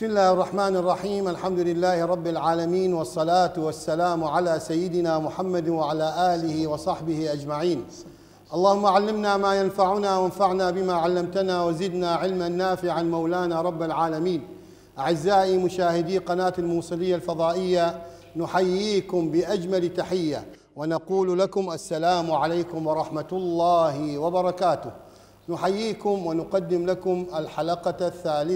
بسم الله الرحمن الرحيم. الحمد لله رب العالمين، والصلاة والسلام على سيدنا محمد وعلى آله وصحبه أجمعين. اللهم علمنا ما ينفعنا وانفعنا بما علمتنا وزدنا علما نافعا مولانا رب العالمين. أعزائي مشاهدي قناة الموصلية الفضائية، نحييكم بأجمل تحية ونقول لكم السلام عليكم ورحمة الله وبركاته. نحييكم ونقدم لكم الحلقة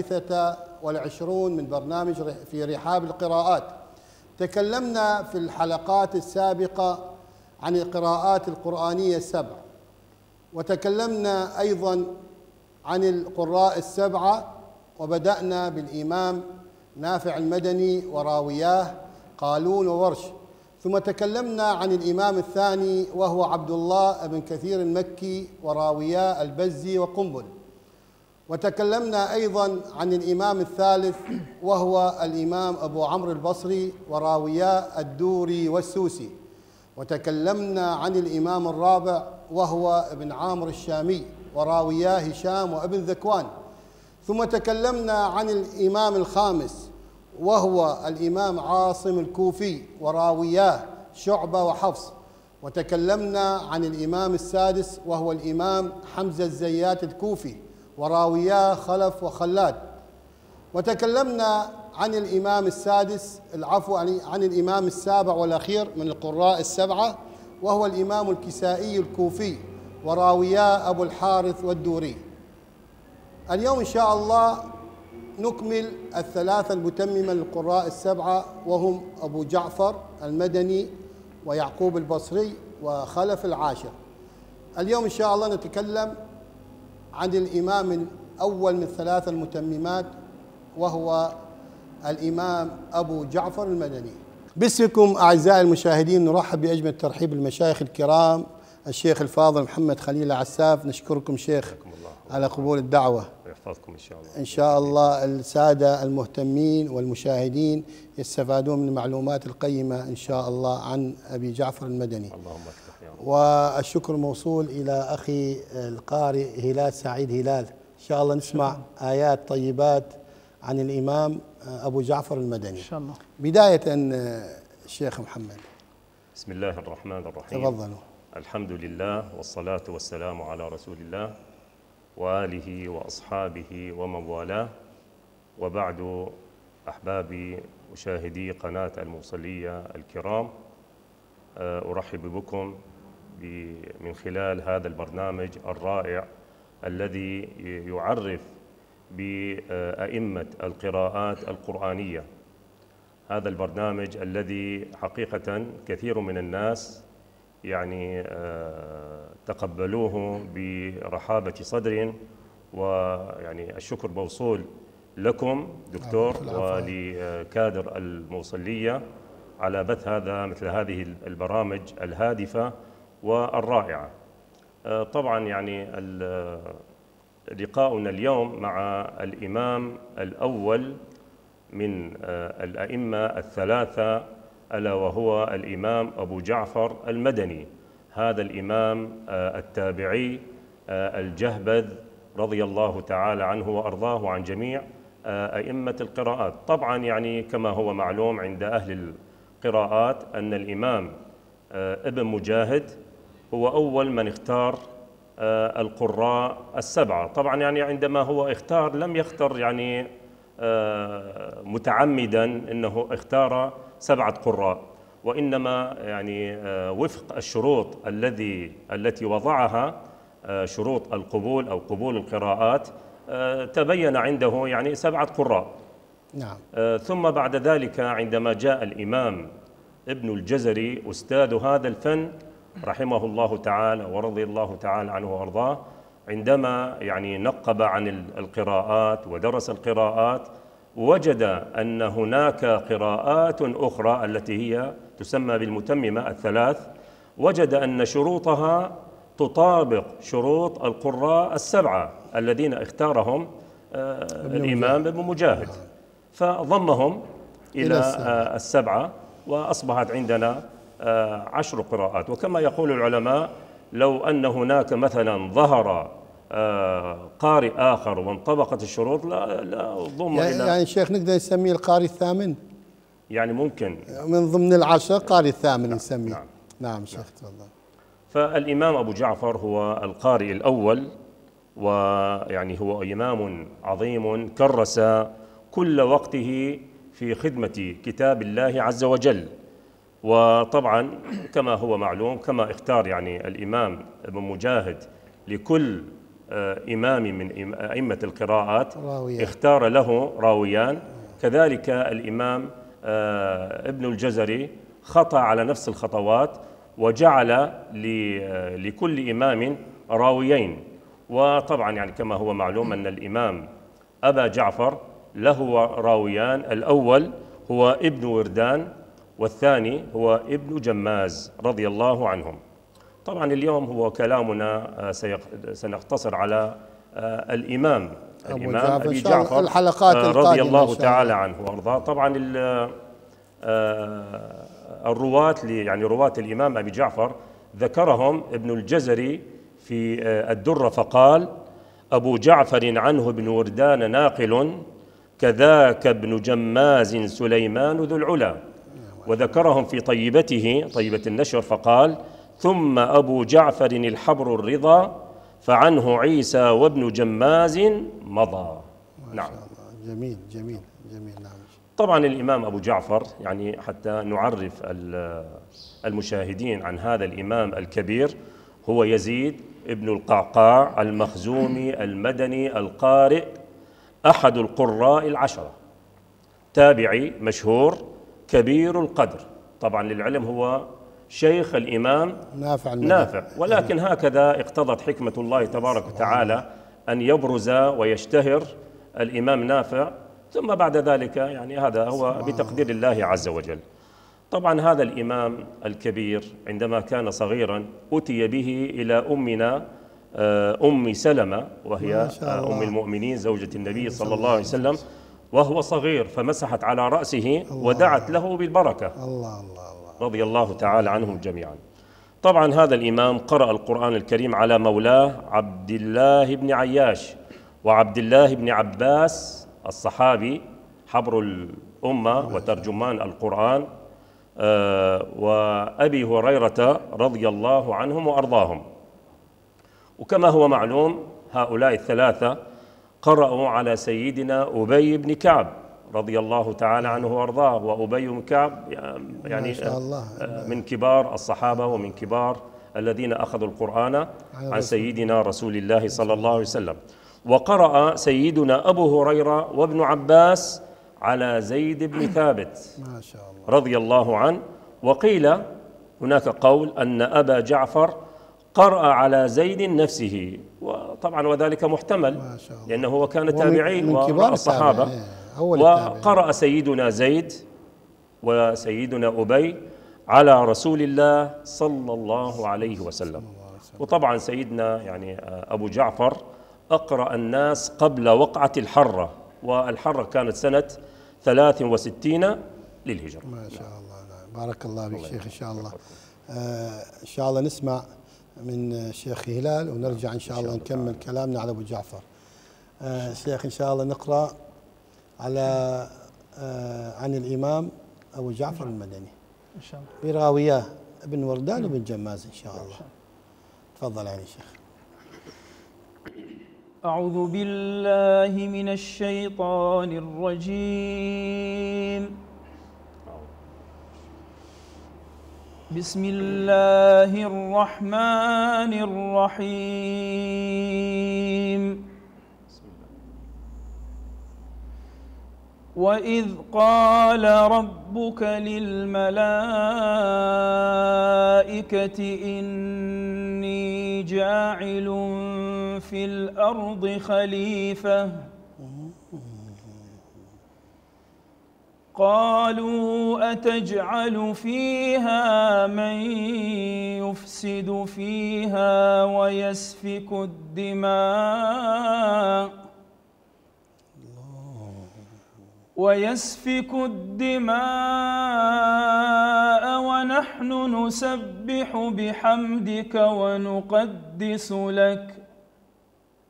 23 من برنامج في رحاب القراءات. تكلمنا في الحلقات السابقة عن القراءات القرآنية السبع، وتكلمنا أيضا عن القراء السبعة، وبدأنا بالإمام نافع المدني وراوياه قالون وورش، ثم تكلمنا عن الإمام الثاني وهو عبد الله بن كثير المكي وراوياه البزي وقنبل، وتكلمنا أيضا عن الإمام الثالث وهو الإمام أبو عمرو البصري وراوياه الدوري والسوسي، وتكلمنا عن الإمام الرابع وهو ابن عامر الشامي وراوياه هشام وابن ذكوان، ثم تكلمنا عن الإمام الخامس وهو الإمام عاصم الكوفي وراوياه شعبة وحفص، وتكلمنا عن الإمام السادس وهو الإمام حمزة الزيات الكوفي وراوياه خلف وخلاد، وتكلمنا عن الإمام السادس عن الإمام السابع والأخير من القراء السبعة وهو الإمام الكسائي الكوفي وراوياه أبو الحارث والدوري. اليوم إن شاء الله نكمل الثلاثة المتممة للقراء السبعة، وهم أبو جعفر المدني ويعقوب البصري وخلف العاشر. اليوم إن شاء الله نتكلم عن الإمام الأول من الثلاثة المتممات وهو الإمام أبو جعفر المدني. باسمكم أعزائي المشاهدين نرحب بأجمل ترحيب المشايخ الكرام، الشيخ الفاضل محمد خليل عساف. نشكركم شيخ على قبول الدعوة، ويحفظكم إن شاء الله. إن شاء الله السادة المهتمين والمشاهدين يستفادون من المعلومات القيمة إن شاء الله عن أبي جعفر المدني. اللهم افتح يا رب. والشكر موصول إلى أخي القارئ هلال سعيد هلال. إن شاء الله نسمع آيات طيبات عن الإمام أبو جعفر المدني إن شاء الله. بداية الشيخ محمد. بسم الله الرحمن الرحيم. تفضلوا. الحمد لله والصلاة والسلام على رسول الله وآله وأصحابه ومن والاه، وبعد. أحبابي مشاهدي قناة الموصلية الكرام، أرحب بكم من خلال هذا البرنامج الرائع الذي يعرف بأئمة القراءات القرآنية. هذا البرنامج الذي حقيقة كثير من الناس تقبلوه برحابة صدر، ويعني الشكر موصول لكم دكتور ولكادر الموصلية على بث مثل هذه البرامج الهادفة والرائعة. طبعا لقاؤنا اليوم مع الإمام الأول من الأئمة الثلاثة، ألا وهو الإمام أبو جعفر المدني، هذا الإمام التابعي الجهبذ رضي الله تعالى عنه وأرضاه وعن جميع أئمة القراءات. طبعا كما هو معلوم عند أهل القراءات أن الإمام ابن مجاهد هو أول من اختار القراء السبعة. طبعا عندما هو اختار لم يختر متعمدا أنه اختار 7 قراء، وإنما وفق الشروط التي وضعها، شروط القبول أو قبول القراءات، تبين عنده 7 قراء. نعم. ثم بعد ذلك عندما جاء الإمام ابن الجزري أستاذ هذا الفن رحمه الله تعالى ورضي الله تعالى عنه وأرضاه، عندما نقب عن القراءات ودرس القراءات، وجد أن هناك قراءات أخرى التي هي تسمى بالمتممة الثلاث، وجد أن شروطها تطابق شروط القراء السبعة الذين اختارهم الإمام ابن مجاهد، فضمهم إلى السبعة، وأصبحت عندنا 10 قراءات. وكما يقول العلماء، لو أن هناك مثلا ظهر قارئ آخر وانطبقت الشروط لا ضم إلى يعني شيخ نقدر نسميه القارئ الثامن؟ يعني ممكن من ضمن العشر قارئ الثامن نسميه. نعم. نعم شيخ تفضل. فالإمام أبو جعفر هو القارئ الأول، ويعني هو إمام عظيم كرس كل وقته في خدمة كتاب الله عز وجل. وطبعا كما هو معلوم، كما اختار يعني الإمام ابن مجاهد لكل إمام من أئمة القراءات راويان. اختار له راويان، كذلك الإمام ابن الجزري خطأ على نفس الخطوات وجعل لكل إمام راويين. وطبعا يعني كما هو معلوم أن الإمام أبا جعفر له راويان، الأول هو ابن وردان والثاني هو ابن جماز رضي الله عنهم. طبعا اليوم هو كلامنا سنقتصر على الإمام أبي جعفر الحلقات رضي الله تعالى عنه وأرضاه. طبعا الرواة يعني رواة الإمام أبي جعفر ذكرهم ابن الجزري في الدرة فقال: أبو جعفر عنه ابن وردان ناقل، كذاك ابن جماز سليمان ذو العلا. وذكرهم في طيبته، طيبة النشر، فقال: ثم أبو جعفر الحبر الرضا، فعنه عيسى وابن جماز مضى. نعم. جميل جميل جميل. نعم. طبعا الإمام أبو جعفر يعني حتى نعرف المشاهدين عن هذا الإمام الكبير، هو يزيد ابن القعقاع المخزومي المدني القارئ، أحد القراء العشرة، تابعي مشهور كبير القدر. طبعا للعلم هو شيخ الإمام نافع، ولكن هكذا اقتضت حكمة الله تبارك وتعالى أن يبرز ويشتهر الإمام نافع، ثم بعد ذلك يعني هذا هو بتقدير الله عز وجل. طبعا هذا الإمام الكبير عندما كان صغيرا أتي به إلى أمنا أم سلمة، وهي أم المؤمنين زوجة النبي صلى الله عليه وسلم، وهو صغير، فمسحت على رأسه ودعت له بالبركة رضي الله تعالى عنهم جميعا. طبعا هذا الإمام قرأ القرآن الكريم على مولاه عبد الله بن عياش وعبد الله بن عباس الصحابي حبر الأمة وترجمان القرآن، وأبي هريرة رضي الله عنهم وأرضاهم. وكما هو معلوم هؤلاء الثلاثة قرأوا على سيدنا أبي بن كعب رضي الله تعالى عنه وأرضاه. وأبي بن كعب يعني من كبار الصحابة ومن كبار الذين أخذوا القرآن عن سيدنا رسول الله صلى الله عليه وسلم. وقرأ سيدنا أبو هريرة وابن عباس على زيد بن ثابت رضي الله عنه. وقيل هناك قول أن أبا جعفر قرأ على زيد نفسه، وطبعا وذلك محتمل لأنه هو كان تابعي والصحابة. وقرأ سيدنا زيد وسيدنا أبي على رسول الله صلى الله عليه وسلم. وطبعا سيدنا يعني أبو جعفر أقرأ الناس قبل وقعة الحرة، والحرة كانت سنة 63 للهجرة. ما شاء الله. بارك الله فيك شيخ. إن شاء الله إن شاء الله نسمع من الشيخ هلال ونرجع إن شاء الله نكمل كلامنا على أبو جعفر. شيخ إن شاء الله نقرأ على عن الإمام أبو جعفر المدني إن شاء الله براوياه ابن وردان وابن جماز إن شاء الله. تفضل يعني شيخ. أعوذ بالله من الشيطان الرجيم. بسم الله الرحمن الرحيم. وإذ قال ربك للملائكة إني جاعل في الأرض خليفة قالوا أتجعل فيها من يفسد فيها ويسفك الدماء ونحن نسبح بحمدك ونقدس لك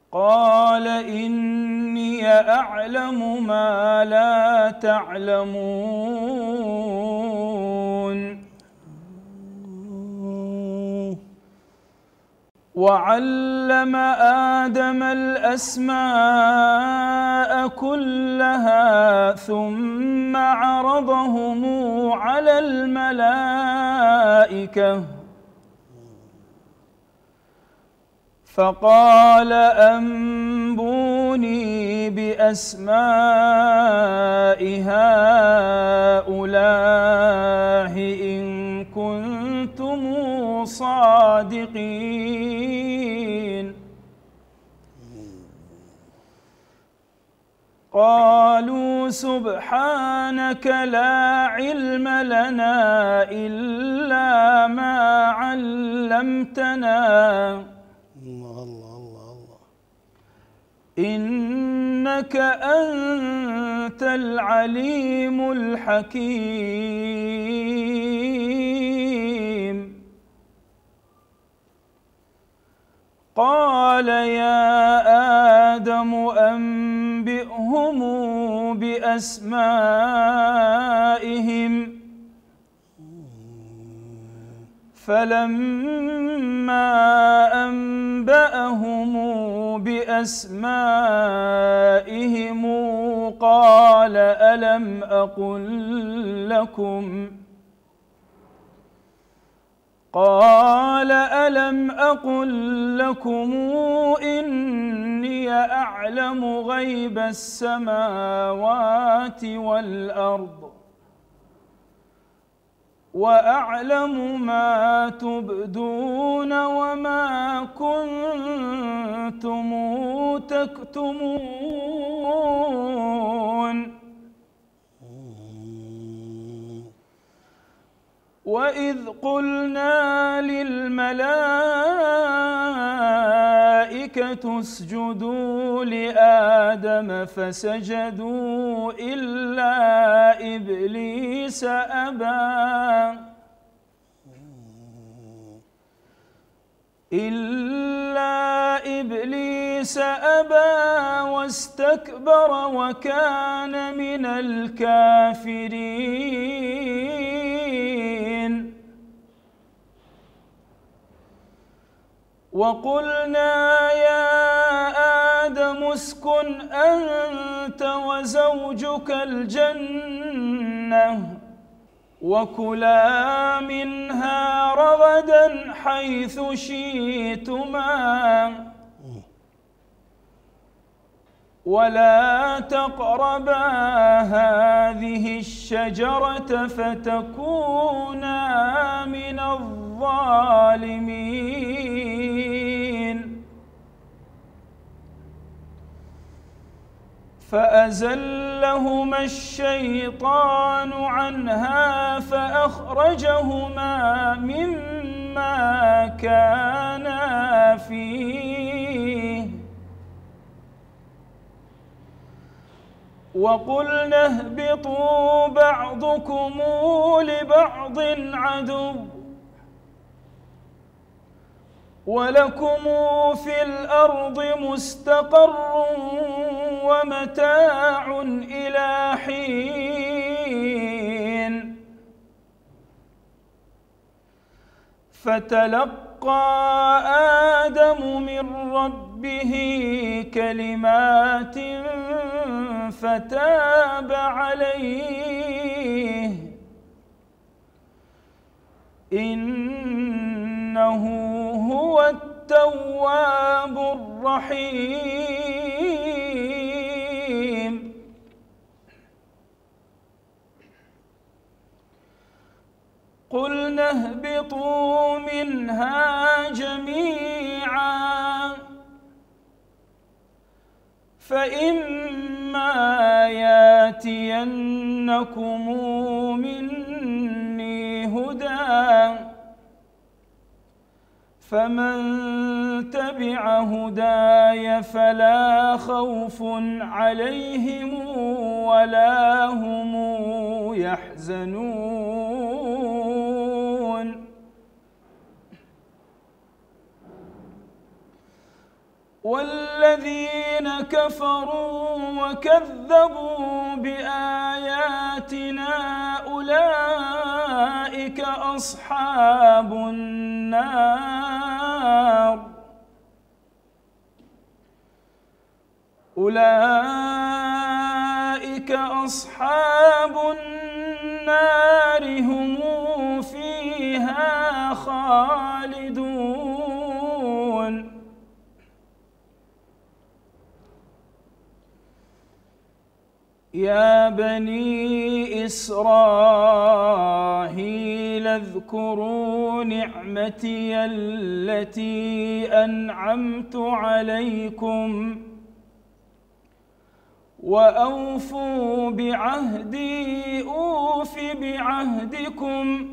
قال إني أعلم ما لا تعلمون وعلم آدم الأسماء كلها ثم عرضهم على الملائكة فقال أنبوني بأسماء هؤلاء إن كنتم صادقين قالوا سبحانك لا علم لنا إلا ما علمتنا إنك أنت العليم الحكيم قال يا آدم أنبئهم بأسمائهم فلما أنبأهم بأسمائهم قال ألم أقل لكم إني أعلم غيب السماوات والأرض وأعلم ما تبدون وما كنتم تكتمون وإذ قلنا للملائكة اسجدوا لآدم فسجدوا إلا إبليس أبى واستكبر وكان من الكافرين وقلنا يا آدم اسكن أنت وزوجك الجنة وكلا منها رغدا حيث شئتما ولا تقربا هذه الشجرة فتكونا من الظالمين فأزلهما الشيطان عنها فأخرجهما مما كانا فيه وقلنا اهبطوا بعضكم لبعض عدو ولكم في الأرض مستقر ومتاع إلى حين فتلقى آدم من ربه كلمات فتاب عليه إنه هو التواب الرحيم قلنا اهبطوا منها جميعا فإما ياتينكم مني هدى فمن تبع هداي فلا خوف عليهم ولا هم يحزنون والذين كفروا وكذبوا بآياتنا أولئك أصحاب النار أولئك أصحاب النار هم فيها خالدون يا بني إسرائيل اذكروا نعمتي التي أنعمت عليكم وأوفوا بعهدي أوف بعهدكم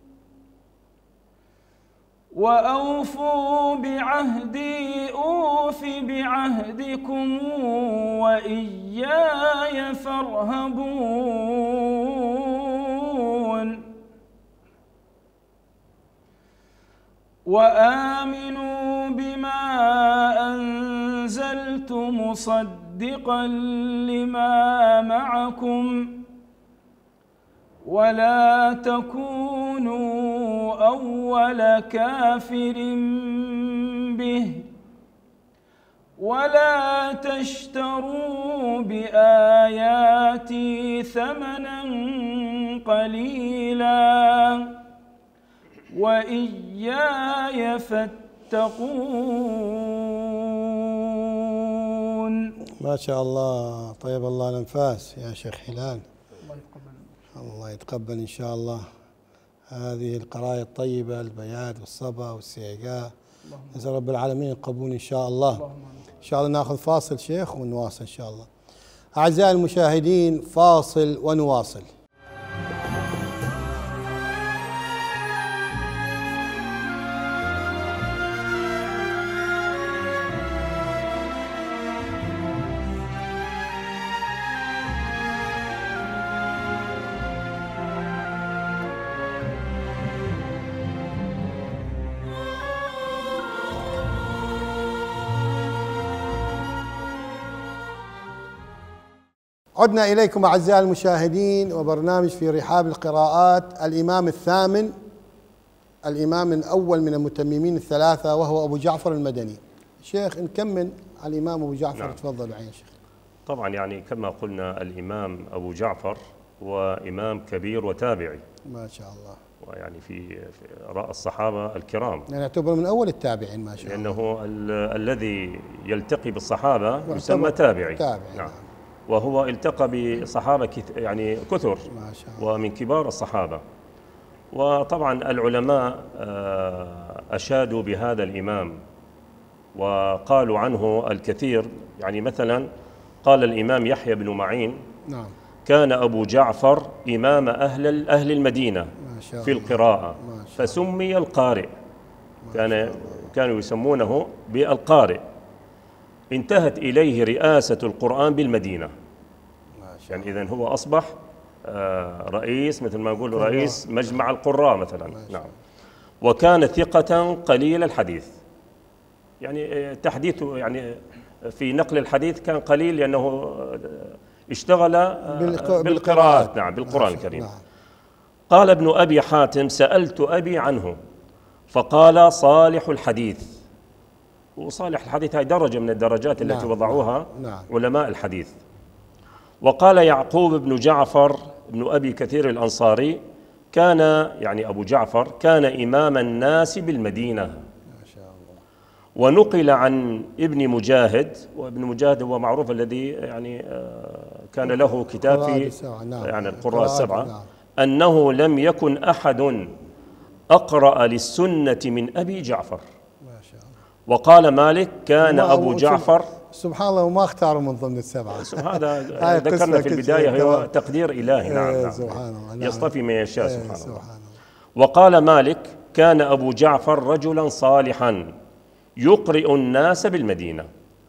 وإياي فارهبون وآمنوا بما أنزلت مصدقا لما معكم ولا تكونوا أول كافر به ولا تشتروا بآياتي ثمنا قليلا وإياي فاتقون. ما شاء الله، طيب الله الأنفاس يا شيخ هلال. الله يتقبل إن شاء الله هذه القراءة الطيبة، البياد والصبا والسيقاء. نسأل رب العالمين القبول إن شاء الله. إن شاء الله ناخذ فاصل شيخ ونواصل إن شاء الله. أعزائي المشاهدين، فاصل ونواصل. عدنا إليكم أعزائي المشاهدين وبرنامج في رحاب القراءات. الإمام الثامن، الإمام الأول من المتممين الثلاثة، وهو أبو جعفر المدني. شيخ نكمل على الإمام أبو جعفر. نعم. تفضل يا شيخ. طبعا يعني كما قلنا الإمام أبو جعفر وإمام كبير وتابعي ما شاء الله، ويعني في رأى الصحابة الكرام، يعني يعتبر من أول التابعين ما شاء الله، لأنه الذي يلتقي بالصحابة يسمى تابعي. نعم. وهو التقى بصحابة يعني كثر ما شاء الله، ومن كبار الصحابة. وطبعا العلماء أشادوا بهذا الإمام وقالوا عنه الكثير. يعني مثلا قال الإمام يحيى بن معين: نعم، كان أبو جعفر إمام أهل المدينة في القراءة فسمي القارئ، كانوا يسمونه بالقارئ. انتهت إليه رئاسة القرآن بالمدينة، يعني إذن هو أصبح رئيس، مثل ما نقول رئيس مجمع القراء مثلا. نعم. وكان ثقة قليل الحديث، يعني تحديثه يعني في نقل الحديث كان قليل لأنه اشتغل بالقراءات. نعم، بالقرآن الكريم. قال ابن أبي حاتم: سألت أبي عنه فقال صالح الحديث. وصالح الحديث هي درجة من الدرجات التي وضعوها علماء الحديث. وقال يعقوب بن جعفر بن أبي كثير الأنصاري: كان يعني أبو جعفر كان إمام الناس بالمدينة. ما شاء الله. ونقل عن ابن مجاهد، وابن مجاهد هو معروف الذي يعني كان له كتاب في يعني القراء السبعة، أنه لم يكن أحد أقرأ للسنة من أبي جعفر. وقال مالك: كان أبو جعفر سبحان الله وما اختاروا من ضمن السبعة. هذا ذكرنا في البداية، هو تقدير إلهي. نعم. سبحان الله. يصطفي من يشاء. سبحان الله. وقال مالك: كان أبو جعفر رجلا صالحا يقرئ الناس بالمدينة.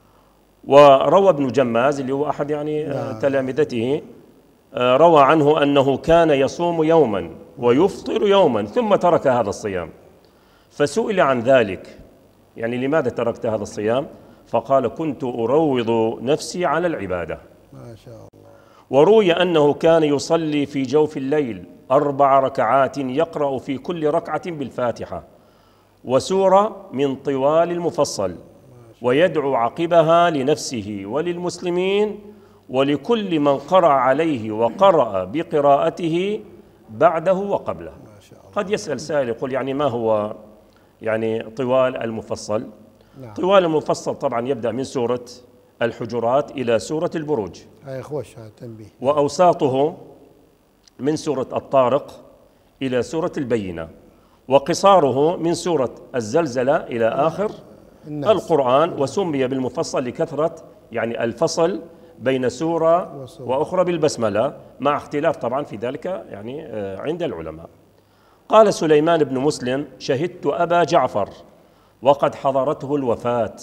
وروى ابن جماز اللي هو أحد يعني تلامذته، روى عنه أنه كان يصوم يوما ويفطر يوما ثم ترك هذا الصيام. فسئل عن ذلك، يعني لماذا تركت هذا الصيام؟ فقال: كنت أروض نفسي على العبادة. ما شاء الله. وروي أنه كان يصلي في جوف الليل 4 ركعات يقرأ في كل ركعة بالفاتحة وسورة من طوال المفصل، ويدعو عقبها لنفسه وللمسلمين ولكل من قرأ عليه وقرأ بقراءته بعده وقبله. قد يسأل سائل يقول: يعني ما هو يعني طوال المفصل؟ نعم. طوال المفصل طبعا يبدأ من سورة الحجرات إلى سورة البروج، هاي خوش هذا تنبيه. وأوساطه من سورة الطارق إلى سورة البينة، وقصاره من سورة الزلزلة إلى آخر الناس. القرآن. وسمي بالمفصل لكثرة يعني الفصل بين سورة وأخرى بالبسملة، مع اختلاف طبعا في ذلك يعني عند العلماء. قال سليمان بن مسلم: شهدت أبا جعفر وقد حضرته الوفاة،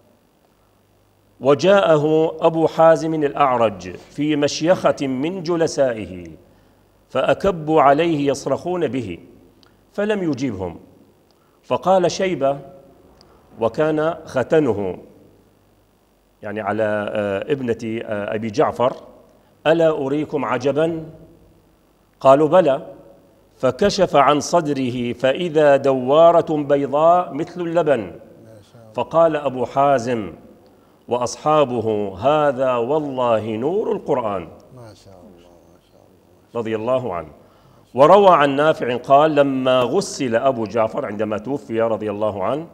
وجاءه أبو حازم الأعرج في مشيخة من جلسائه، فأكبوا عليه يصرخون به فلم يجيبهم، فقال شيبة وكان ختنه يعني على ابنة أبي جعفر: ألا أريكم عجبا؟ قالوا: بلى. فكشف عن صدره فإذا دوارة بيضاء مثل اللبن، فقال أبو حازم وأصحابه: هذا والله نور القرآن. ما شاء الله ما شاء الله رضي الله عنه. وروى عن نافع قال: لما غسل أبو جعفر عندما توفي رضي الله عنه،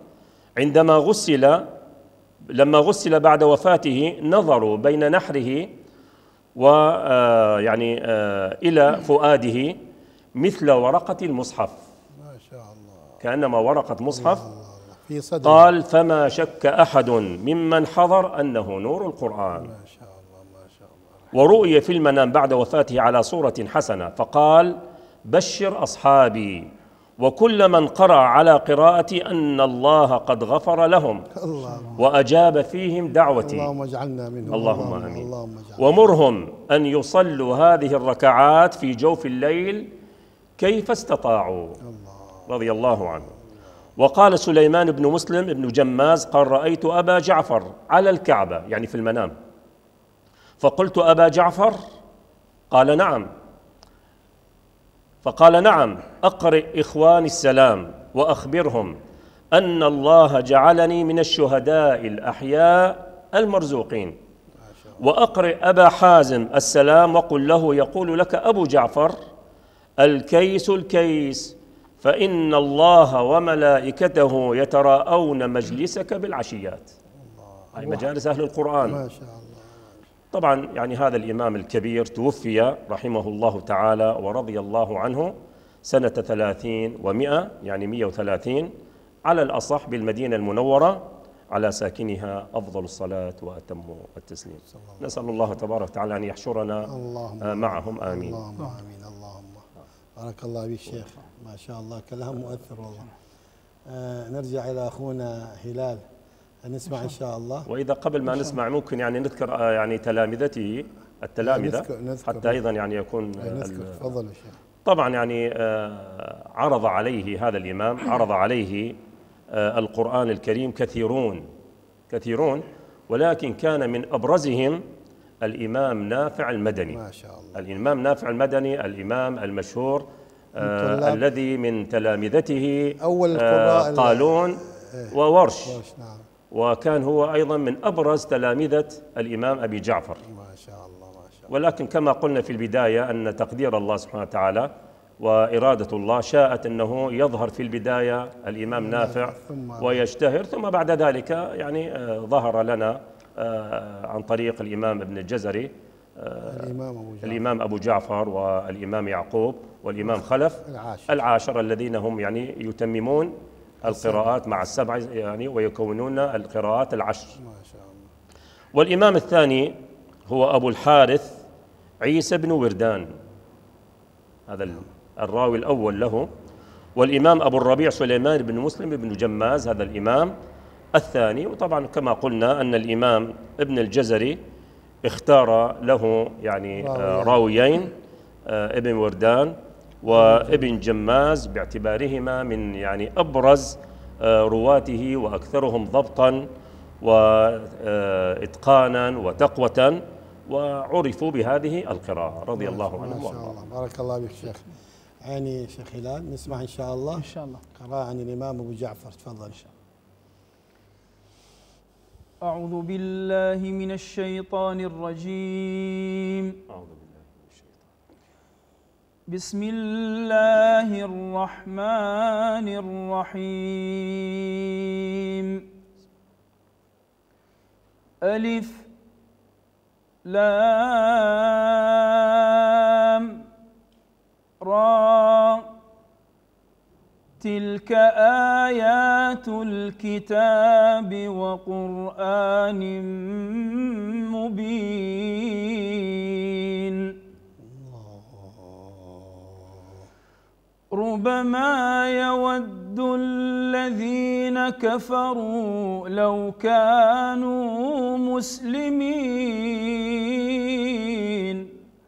لما غسل بعد وفاته نظروا بين نحره ويعني إلى فؤاده مثل ورقة المصحف، ما شاء الله، كأنما ورقة مصحف. في صدر. قال: فما شك أحد ممن حضر أنه نور القرآن. ما شاء الله ما شاء الله. ورؤي في المنام بعد وفاته على صورة حسنة، فقال: بشر أصحابي وكل من قرأ على قراءتي أن الله قد غفر لهم وأجاب فيهم دعوتي. اللهم اجعلنا منهم. اللهم آمين. ومرهم أن يصلوا هذه الركعات في جوف الليل كيف استطاعوا. رضي الله عنه. وقال سليمان بن مسلم بن جماز: قال: رأيت أبا جعفر على الكعبة يعني في المنام، فقلت: أبا جعفر؟ قال: نعم. فقال: نعم، أقرئ إخواني السلام وأخبرهم أن الله جعلني من الشهداء الأحياء المرزوقين، وأقرئ أبا حازم السلام وقل له يقول لك أبو جعفر: الكيس الكيس، فإن الله وملائكته يتراءون مجلسك بالعشيات، أي مجالس أهل القرآن. ما شاء الله. طبعا يعني هذا الإمام الكبير توفي رحمه الله تعالى ورضي الله عنه سنة 30 و100 يعني 130 على الأصح بالمدينة المنورة، على ساكنها أفضل الصلاة وأتم التسليم. نسأل الله تبارك وتعالى أن يحشرنا معهم. آمين. اللهم آمين. اللهم بارك الله فيك شيخ، ما شاء الله كلام مؤثر والله. نرجع إلى أخونا هلال نسمع إن شاء الله. وإذا قبل ما نسمع ممكن يعني نذكر يعني تلامذته التلامذة نذكر حتى أيضا يعني يكون تفضل يا شيخ. طبعا يعني عرض عليه هذا الإمام، عرض عليه القرآن الكريم كثيرون، ولكن كان من أبرزهم الإمام نافع المدني. ما شاء الله. الإمام نافع المدني الإمام المشهور الذي من تلامذته أول القراء قالون وورش. نعم. وكان هو أيضا من أبرز تلامذة الإمام أبي جعفر. ما شاء الله ما شاء الله. ولكن كما قلنا في البداية أن تقدير الله سبحانه وتعالى وإرادة الله شاءت أنه يظهر في البداية الإمام نافع ويشتهر، ثم بعد ذلك يعني ظهر لنا عن طريق الإمام ابن الجزري الإمام أبو جعفر والإمام يعقوب والإمام خلف العاشر الذين هم يعني يتممون القراءات مع السبع يعني ويكونون القراءات العشر. ما شاء الله. والإمام الثاني هو أبو الحارث عيسى بن وردان، هذا الراوي الأول له. والإمام أبو الربيع سليمان بن مسلم بن جماز، هذا الإمام الثاني. وطبعا كما قلنا أن الإمام ابن الجزري اختار له يعني راويين، ابن وردان وابن جماز، باعتبارهما من يعني أبرز رواته وأكثرهم ضبطا وإتقانا وتقوة، وعرفوا بهذه القراءة رضي الله عنهم ما شاء الله. بارك الله بك شيخ. يعني شيخ هلال نسمع إن شاء الله إن شاء الله قراءة عن الإمام أبو جعفر، تفضل. إن شاء الله. أعوذ بالله من الشيطان الرجيم. أعوذ بالله من الشيطان. بسم الله الرحمن الرحيم. ألف لام را، تلك آيات الكتاب وقرآن مبين. ربما يود الذين كفروا لو كانوا مسلمين،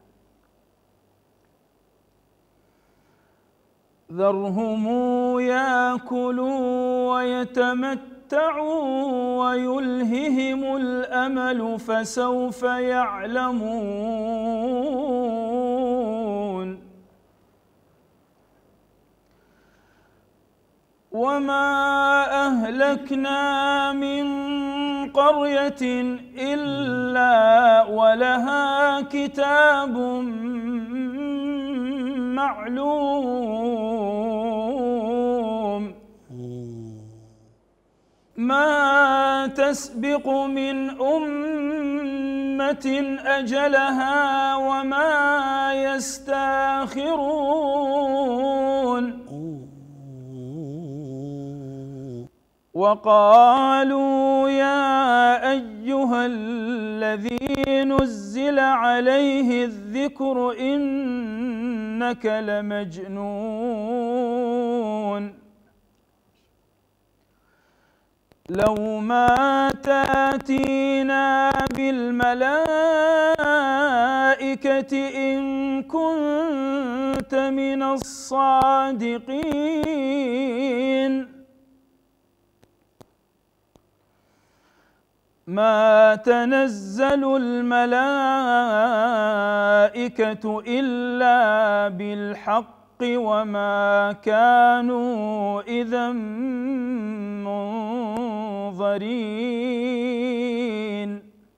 ذرهم ياكلوا ويتمتعوا ويلههم الأمل فسوف يعلمون. وما أهلكنا من قرية إلا ولها كتاب معلوم، ما تسبق من أمة أجلها وما يستاخرون. وقالوا يا أيها الذي نزل عليه الذكر إنك لمجنون، لو ما تأتينا بالملائكة إن كنت من الصادقين، ما تنزل الملائكة إلا بالحق وما كانوا إذا منظرين.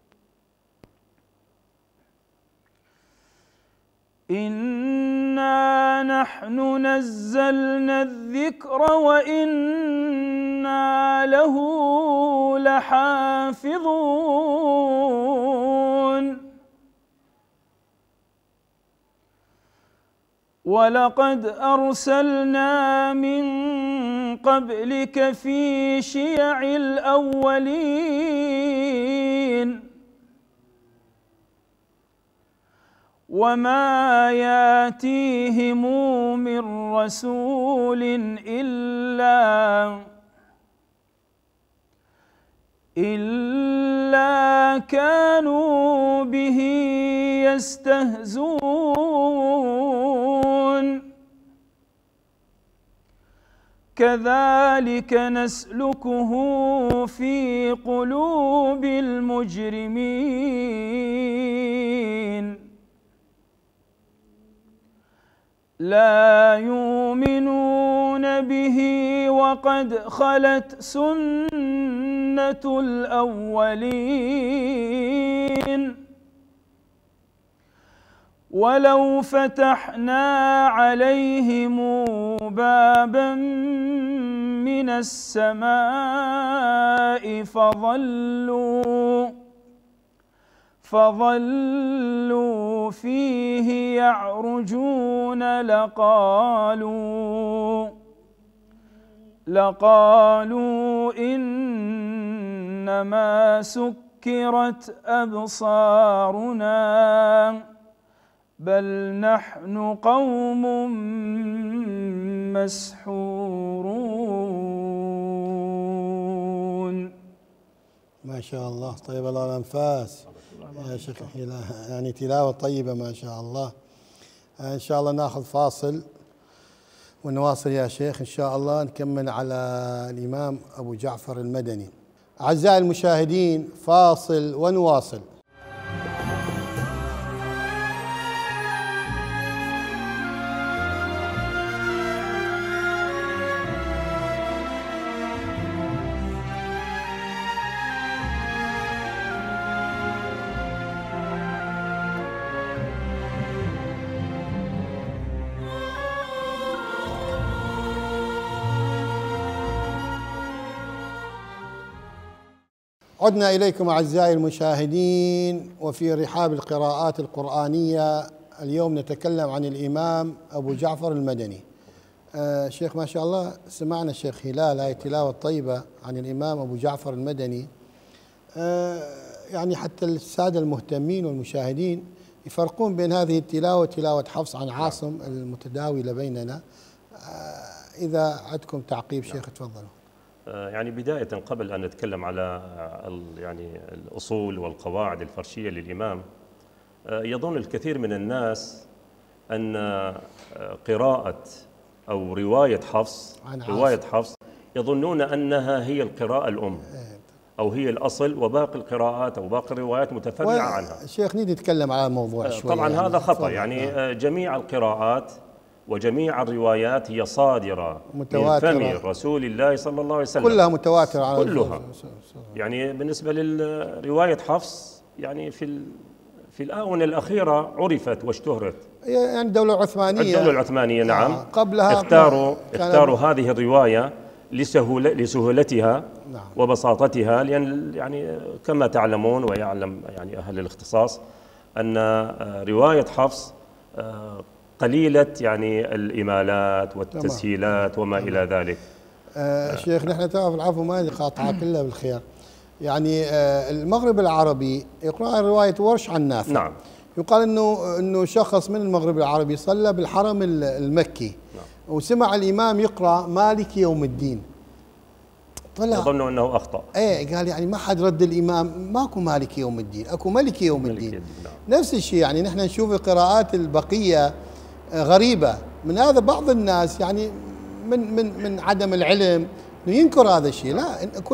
إنا نحن نزلنا الذكر وإنا له لحافظون. ولقد أرسلنا من قبلك في شيع الأولين، وما ياتيهم من رسول إلا كانوا به يستهزئون. كذلك نسلكه في قلوب المجرمين، لا يؤمنون به وقد خلت سنة الأولين. ولو فتحنا عليهم بابا من السماء فظلوا فيه يعرجون لقالوا إنما سكرت أبصارنا بل نحن قوم مسحورون. ما شاء الله، طيب الله الأنفاس يا شيخ هلال، يعني تلاوة طيبة ما شاء الله. إن شاء الله ناخذ فاصل ونواصل يا شيخ إن شاء الله، نكمل على الإمام أبو جعفر المدني. أعزائي المشاهدين، فاصل ونواصل. عدنا إليكم أعزائي المشاهدين، وفي رحاب القراءات القرآنية اليوم نتكلم عن الإمام أبو جعفر المدني. شيخ ما شاء الله سمعنا الشيخ هلال هاي تلاوة طيبة عن الإمام أبو جعفر المدني. يعني حتى السادة المهتمين والمشاهدين يفرقون بين هذه التلاوة وتلاوة حفص عن عاصم المتداولة بيننا. إذا عندكم تعقيب شيخ تفضلوا. يعني بداية قبل أن نتكلم على يعني الأصول والقواعد الفرشية للإمام، يظن الكثير من الناس أن قراءة أو رواية حفص يظنون أنها هي القراءة الأم أو هي الأصل، وباقي القراءات أو باقي الروايات متفرعة عنها. شيخ نريد نتكلم على الموضوع شوي. طبعا يعني هذا خطأ. يعني جميع القراءات وجميع الروايات هي صادرة من فم رسول الله صلى الله عليه وسلم، كلها متواترة على كلها. يعني بالنسبة لرواية حفص يعني في الآونة الأخيرة عرفت واشتهرت، يعني الدولة العثمانية نعم قبلها اختاروا هذه الرواية لسهولتها نعم وبساطتها، لأن يعني كما تعلمون ويعلم يعني أهل الاختصاص أن رواية حفص قليلة يعني الإمالات والتسهيلات وما إلى ذلك. شيخ نحن تعرف العفو ما قاطعك إلا بالخير. يعني المغرب العربي يقرأ رواية ورش عن نافع. نعم. يقال إنه شخص من المغرب العربي صلى بالحرم المكي. نعم. وسمع الإمام يقرأ مالك يوم الدين، طلع يظن أنه أخطأ. قال يعني ما حد رد الإمام، ماكو مالك يوم الدين، أكو ملك يوم الدين. نعم. نفس الشيء يعني نحن نشوف القراءات البقية غريبة من هذا. بعض الناس يعني من عدم العلم ينكر هذا الشيء، لا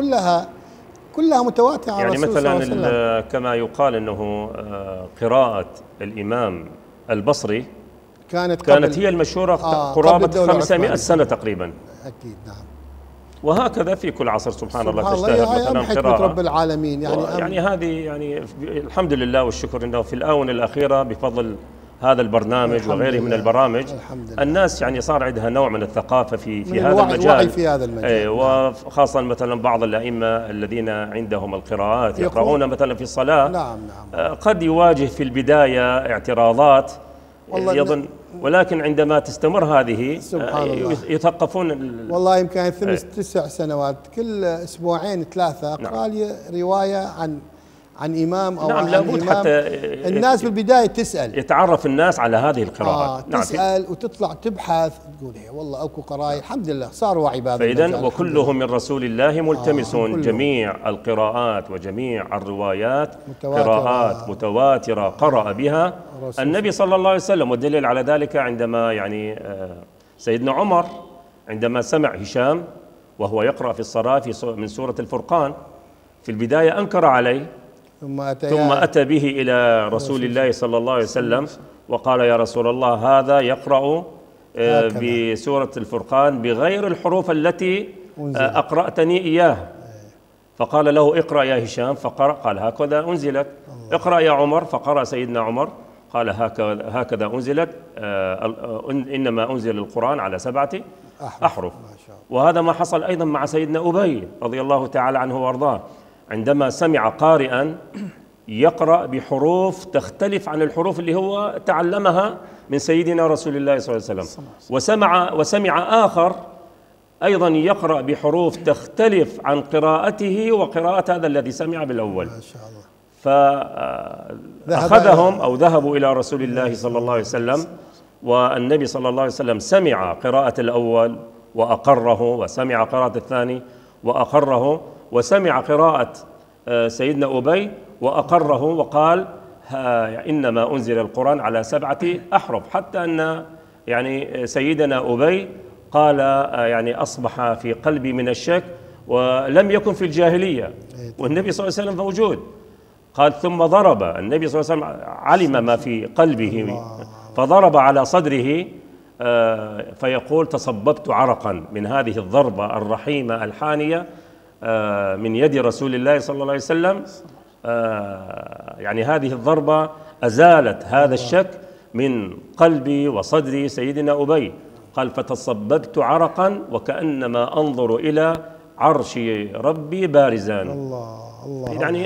كلها متواترة. يعني مثلا كما يقال انه قراءة الإمام البصري كانت هي المشهورة قرابة 500 سنة تقريبا. أكيد نعم. وهكذا في كل عصر سبحان الله تشتهر مثلا قراءة رب العالمين. يعني هذه يعني الحمد لله والشكر انه في الآونة الأخيرة بفضل هذا البرنامج وغيره من البرامج الناس يعني صار عندها نوع من الثقافة في هذا المجال، في هذا المجال. وخاصة مثلا بعض الأئمة الذين عندهم القراءات يقرؤون مثلا في الصلاة. نعم. قد يواجه في البداية اعتراضات يظن، ولكن عندما تستمر هذه يثقفون. والله يمكن 9 سنوات كل أسبوعين 3 أقرأ لي رواية عن إمام أو نعم. لابد حتى الناس بالبداية تسأل، يتعرف الناس على هذه القراءات. نعم. تسأل وتطلع تبحث تقول والله أكو قراءة. الحمد لله صار وعي بهذا. فإذا وكلهم من رسول الله ملتمسون. جميع القراءات وجميع الروايات قراءات متواترة قرأ بها النبي صلى الله عليه وسلم. والدليل على ذلك عندما يعني سيدنا عمر عندما سمع هشام وهو يقرأ في الصلاة من سورة الفرقان، في البداية أنكر عليه، ثم أتى به إلى رسول الله صلى الله عليه وسلم وقال يا رسول الله هذا يقرأ بسورة الفرقان بغير الحروف التي أقرأتني إياها. فقال له اقرأ يا هشام، فقرأ قال هكذا أنزلت. اقرأ يا عمر، فقرأ سيدنا عمر قال هكذا أنزلت. إنما أنزل القرآن على 7 أحرف. وهذا ما حصل أيضا مع سيدنا أبي رضي الله تعالى عنه وأرضاه، عندما سمع قارئا يقرأ بحروف تختلف عن الحروف اللي هو تعلمها من سيدنا رسول الله صلى الله عليه وسلم، وسمع آخر أيضا يقرأ بحروف تختلف عن قراءته وقراءة هذا الذي سمع بالأول. ما شاء الله. فأخذهم أو ذهبوا إلى رسول الله صلى الله عليه وسلم، والنبي صلى الله عليه وسلم سمع قراءة الأول وأقره، وسمع قراءة الثاني وأقره، وسمع قراءة سيدنا أبي وأقره، وقال إنما أنزل القرآن على 7 أحرف. حتى أن يعني سيدنا أبي قال يعني أصبح في قلبي من الشك، ولم يكن في الجاهلية والنبي صلى الله عليه وسلم موجود. قال ثم ضرب النبي صلى الله عليه وسلم، علم ما في قلبه فضرب على صدره، فيقول تصببت عرقا من هذه الضربة الرحيمة الحانية من يد رسول الله صلى الله عليه وسلم. يعني هذه الضربة أزالت هذا الشك من قلبي وصدري سيدنا أبي. قال فتصببت عرقا وكأنما أنظر إلى عرش ربي بارزا. الله يعني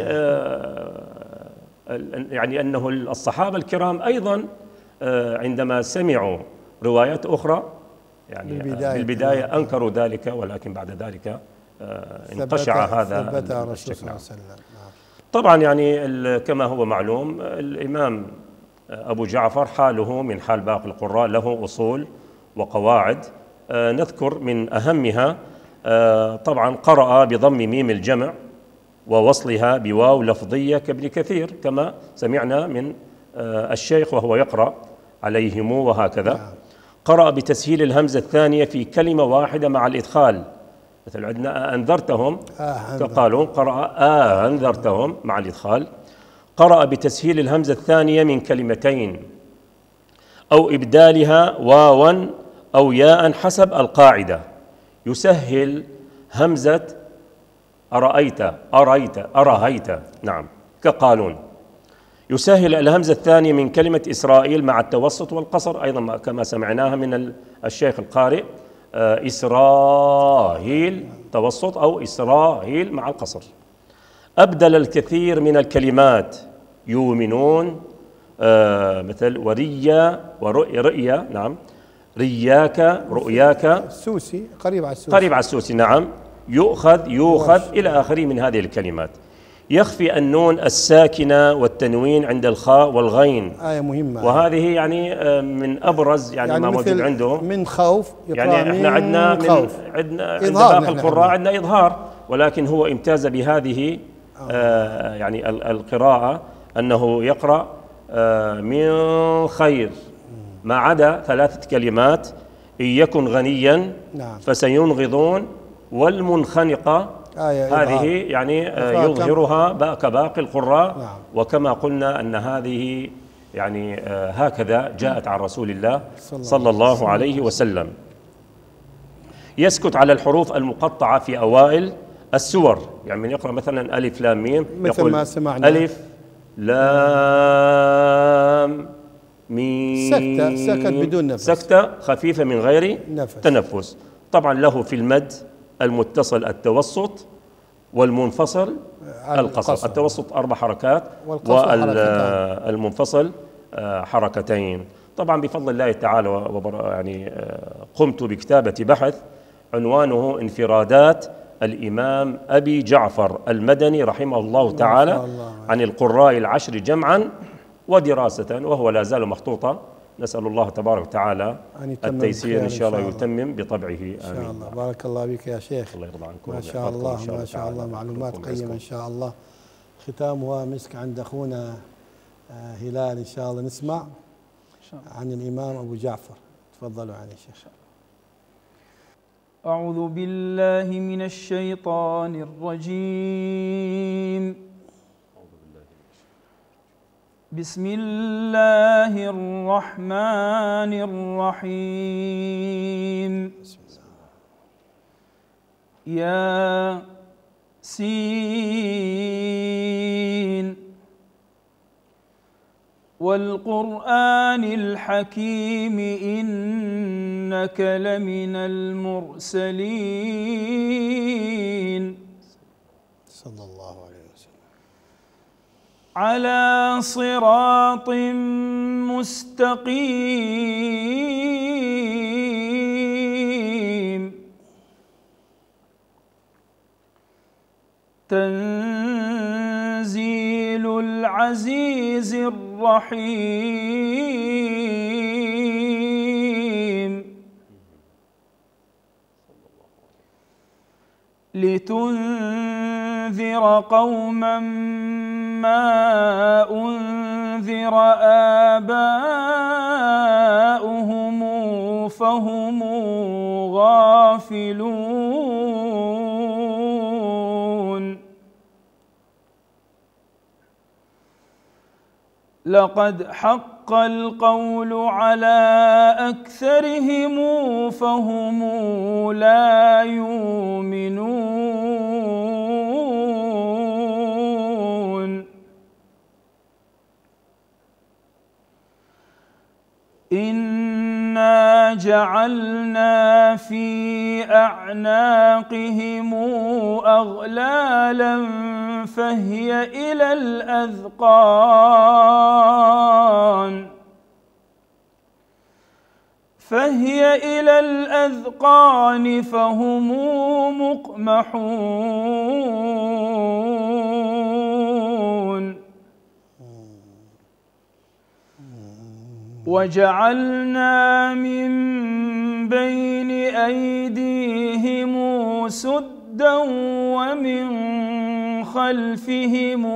يعني أنه الصحابة الكرام أيضا عندما سمعوا روايات أخرى يعني بالبداية أنكروا ذلك، ولكن بعد ذلك انقشع هذا الشك. طبعا يعني كما هو معلوم الإمام أبو جعفر حاله من حال باقي القراء، له أصول وقواعد نذكر من أهمها. طبعا قرأ بضم ميم الجمع ووصلها بواو لفظية كابن كثير كما سمعنا من الشيخ وهو يقرأ عليهم وهكذا. قرأ بتسهيل الهمزة الثانية في كلمة واحدة مع الإدخال، مثل عندنا أنذرتهم قالوا قرأ أنذرتهم مع الإدخال. قرأ بتسهيل الهمزة الثانية من كلمتين أو إبدالها واوا أو ياء حسب القاعدة. يسهل همزة أرأيت نعم كقالون. يسهل الهمزة الثانية من كلمة إسرائيل مع التوسط والقصر أيضا كما سمعناها من الشيخ القارئ، إسرائيل توسط أو إسرائيل مع القصر. أبدل الكثير من الكلمات يؤمنون مثل وريا ورؤيا نعم، رياك رؤياك، السوسي قريب على السوسي نعم، يؤخذ إلى آخره من هذه الكلمات. يخفي النون الساكنة والتنوين عند الخاء والغين، آية مهمة، وهذه يعني من أبرز يعني ما موجود عنده من خوف. يعني احنا عندنا عند باقي القراء عندنا إظهار، ولكن هو امتاز بهذه يعني القراءة أنه يقرأ من خير ما عدا 3 كلمات: إن يكن غنيا فسينغضون، والمنخنقة هذه يعني يظهرها كباقي القراء. وكما قلنا أن هذه يعني هكذا جاءت عن رسول الله صلى الله عليه وسلم. يسكت على الحروف المقطعة في أوائل السور، يعني من يقرأ مثلا ألف لام ميم مثل يقول ما سمعنا ألف لام ميم، سكت بدون نفس، سكتة خفيفة من غير تنفس. طبعا له في المد المتصل التوسط والمنفصل القصر. التوسط 4 حركات والمنفصل حركتين. طبعا بفضل الله تعالى يعني قمت بكتابة بحث عنوانه انفرادات الإمام أبي جعفر المدني رحمه الله تعالى عن القراء العشر جمعا ودراسة، وهو لا زال مخطوطا. نسأل الله تبارك وتعالى التيسير إن شاء الله يتمم بطبعه آمين. إن شاء الله. بارك الله بك يا شيخ، الله يرضى عنكم. ما شاء الله ما شاء الله، معلومات قيمة إن شاء الله. ختامها مسك عند أخونا هلال إن شاء الله. نسمع عن الإمام أبو جعفر، تفضلوا عن الشيخ. أعوذ بالله من الشيطان الرجيم. بسم الله الرحمن الرحيم. ياسين والقرآن الحكيم إنك لمن المرسلين صلى الله عليه وسلم على صراط مستقيم تنزيل العزيز الرحيم لتنذر قوما ما أنذر آباؤهم فهم غافلون لقد حق القول على أكثرهم فهم لا يؤمنون إنا جعلنا في أعناقهم أغلالا فهي إلى الأذقان فهم مقمحون وجعلنا من بين أيديهم سدا ومن خلفهم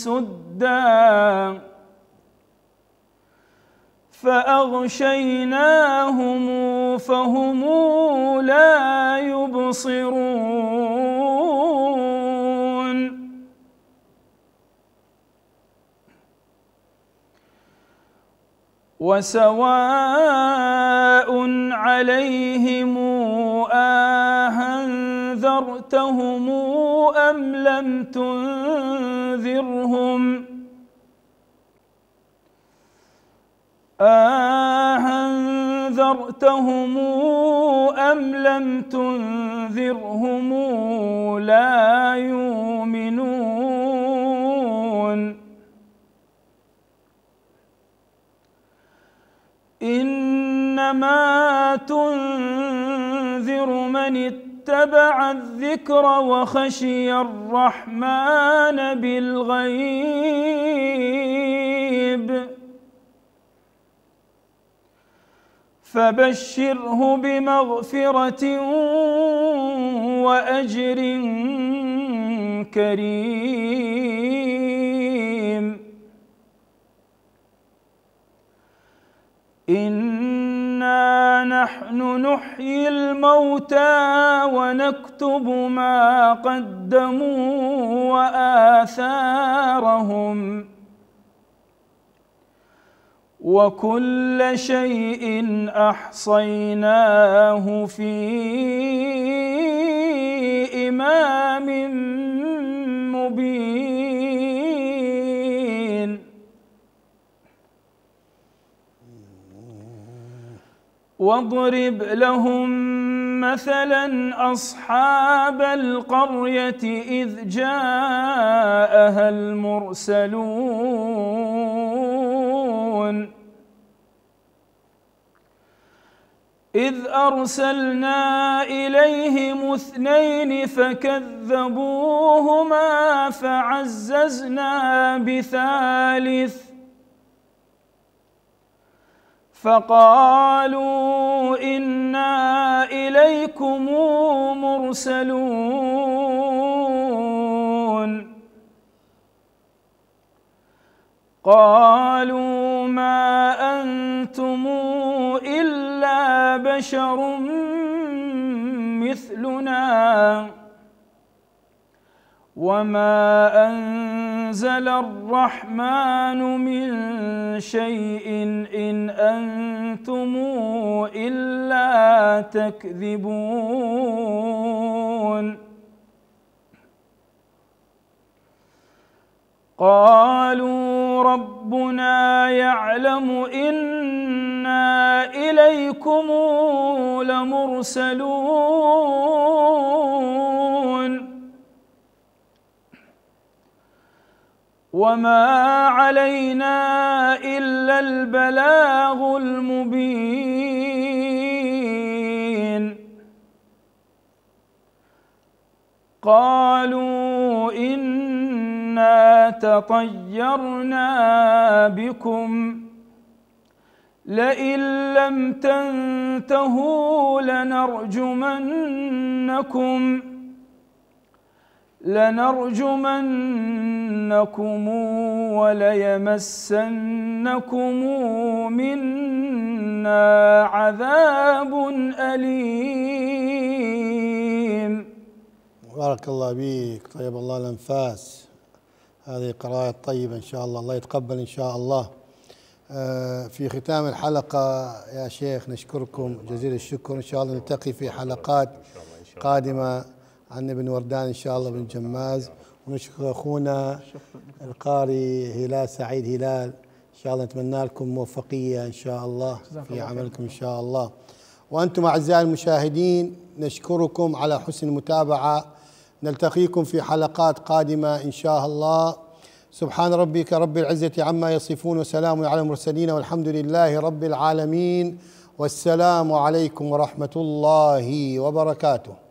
سدا فأغشيناهم فهم لا يبصرون وسواء عليهم أأنذرتهم أم لم تنذرهم لا يؤمنون إنما تنذر من اتبع الذكر وخشي الرحمن بالغيب فبشره بمغفرة وأجر كريم إنا نحن نحيي الموتى ونكتب ما قدموا وآثارهم وكل شيء أحصيناه في إمام مبين واضرب لهم مثلا أصحاب القرية إذ جاءها المرسلون إذ أرسلنا إليهم 2 فكذبوهما فعززنا بثالث فقالوا إنا إليكم مرسلون قالوا ما أنتم إلا بشر مثلنا وما أنزل الرحمن من شيء إن أنتم إلا تكذبون قالوا ربنا يعلم إنا إليكم لمرسلون وما علينا إلا البلاغ المبين قالوا إنا تطيرنا بكم لئن لم تنتهوا لنرجمنكم وليمسنكم منا عذاب أليم. بارك الله بيك، طيب الله الأنفاس. هذه قراءة طيبة إن شاء الله، الله يتقبل إن شاء الله. في ختام الحلقة يا شيخ نشكركم جزيل الشكر. إن شاء الله نلتقي في حلقات قادمة عن ابن وردان إن شاء الله بن جماز. ونشكر أخونا القاري هلال سعيد هلال، إن شاء الله نتمنى لكم موفقية إن شاء الله في عملكم إن شاء الله. وأنتم أعزائي المشاهدين نشكركم على حسن المتابعة، نلتقيكم في حلقات قادمة إن شاء الله. سبحان ربك رب العزة عما يصفون وسلام على المرسلين والحمد لله رب العالمين، والسلام عليكم ورحمة الله وبركاته.